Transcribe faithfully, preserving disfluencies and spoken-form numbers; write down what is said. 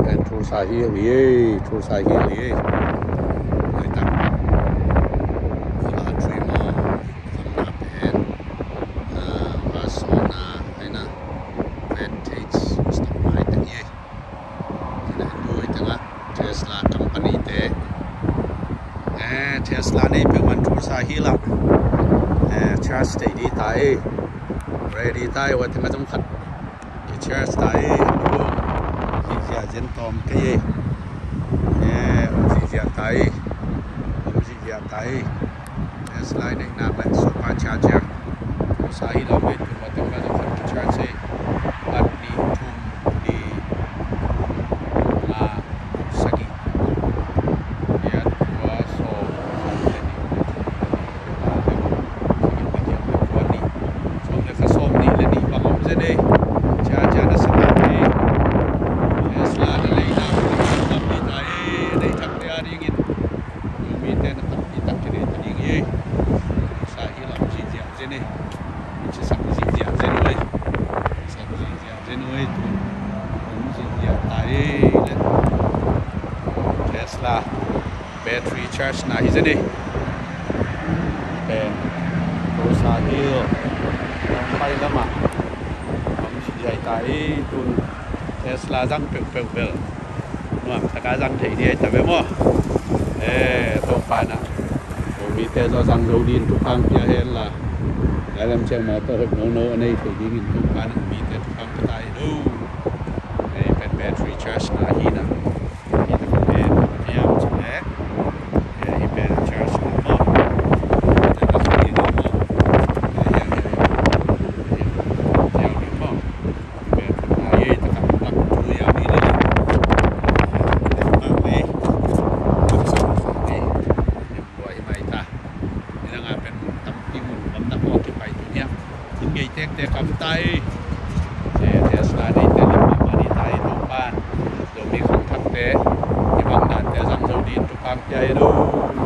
and Tulsa Hill ye Tulsa Hill ye người ta là truy mò không là bền và số na hay na vintage stock market ye thì này đuôi thế là Tesla company thế Tesla này bên mình Tulsa Hill là charge stay đi tại ready tại vậy thì mà trong khách charge tại giờ dân tôm cái gì nè ông gì giờ tay ông gì giờ tay Tesla này nằm bên super charger sai là bên chúng ta chúng ta dùng cái charge bắt đi thùng đi là saki ya tua so jadi so le fa som ni le ni bằng ông gì đây charger nó sẽ Tesla battery charge na hizi ni ben Tulsa Hill yang pai lama ông chỉ dạy tại tun Tesla răng pel pel pel nó ta cá răng thấy đi tại vì mua ê tôi phải nè vì Tesla răng dầu điên tụt phăng nhà hết là đại làm xe mà tôi hợp nô nô này thấy đi nghìn tụt phăng vì thế tụt phăng cái tay đâu ê ben battery charge na hi nè tek tek cầm tay Tesla đi tới làm mà đi tay tụi ban Zomi không thắc tế thì bằng đàn để rằng dầu đi tụi ban chạy đâu